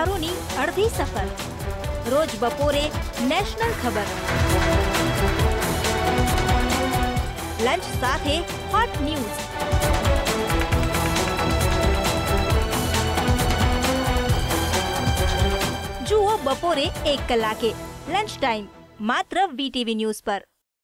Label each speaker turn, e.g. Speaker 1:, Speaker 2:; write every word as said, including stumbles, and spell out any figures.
Speaker 1: સમાચારોની અડધી સફર રોજ બપોરે નેશનલ ખબર લંચ સાથે હોટ ન્યૂઝ જુઓ બપોરે એક કલાકે લંચ ટાઈમ માત્ર વીટીવી ન્યૂઝ પર।